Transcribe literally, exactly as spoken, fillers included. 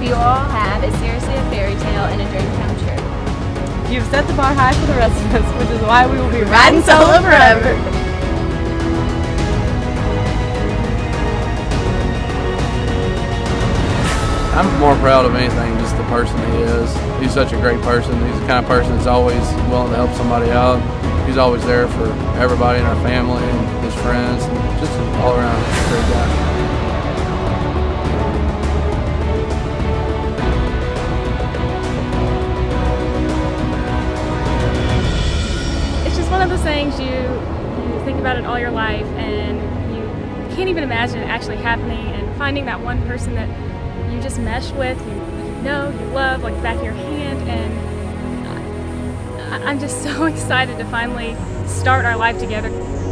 you all have is seriously a fairy tale and a dream come true. You've set the bar high for the rest of us, which is why we will be Riding solo forever. I'm more proud of anything just the person he is. He's such a great person. He's the kind of person that's always willing to help somebody out. He's always there for everybody in our family and his friends. And just an all-around great guy. It's just one of those things you, you think about it all your life and you can't even imagine it actually happening, and finding that one person that you just mesh with, you, you know, you love like the back of your hand, and I, I'm just so excited to finally start our life together.